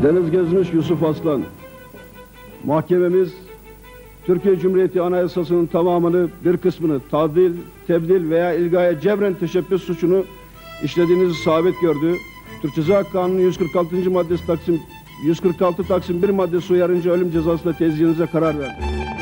Deniz gezmiş Yusuf Aslan. Mahkememiz Türkiye Cumhuriyeti Anayasası'nın tamamını, bir kısmını tadil, tebdil veya ilgaya cebren teşebbüs suçunu işlediğinizi sabit gördü. Türk Ceza Kanunu 146. maddesi 146 Taksim 1 maddesi uyarınca ölüm cezasıyla tezyiğinize karar verdi.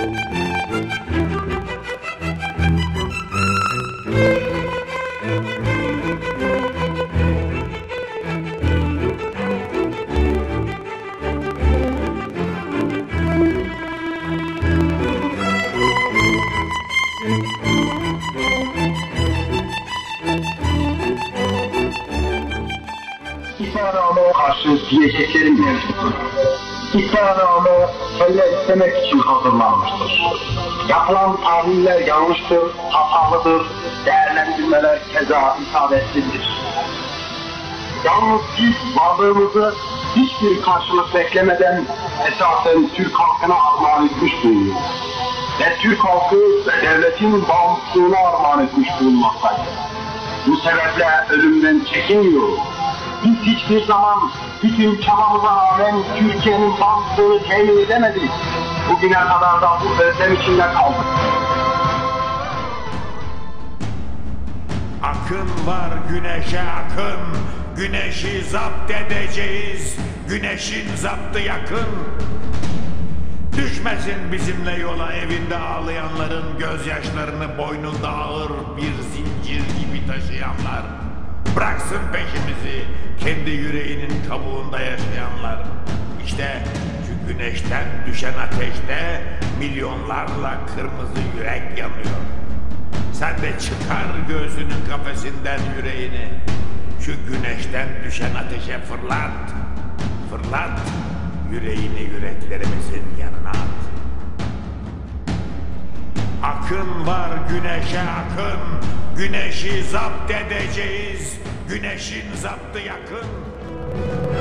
İddianameye karşı diyeceklerim mevcuttur. İddianame kelle istemek için hazırlanmıştır. Yapılan tahliller yanlıştır, hatalıdır, değerlendirmeler keza isabetsizdir. Yalnız biz varlığımızı hiçbir karşılık beklemeden esasen Türk halkına armağan etmiş bulunuyoruz. Ve Türk halkı ve devletin bağımsızlığına armağan etmiş bulunmaktayız. Bu sebeple ölümden çekinmiyoruz. Biz hiçbir zaman bütün çabamıza rağmen Türkiye'nin bağımsızlığını temin edemedik. Bugüne kadar da bu özlem içinde kaldık. Akın var güneşe akın, güneşi zapt edeceğiz, güneşin zaptı yakın. Düşmesin bizimle yola evinde ağlayanların gözyaşlarını boynunda ağır bir zincir gibi taşıyanlar. Bıraksın peşimizi kendi yüreğinin kabuğunda yaşayanlar. İşte şu güneşten düşen ateşte milyonlarla kırmızı yürek yanıyor. Sen de çıkar göğsünün kafesinden yüreğini. Şu güneşten düşen ateşe fırlat. Fırlat, yüreğini yüreklerimizin yanına at. Akın var güneşe akın, güneşi zapt edeceğiz, güneşin zaptı yakın.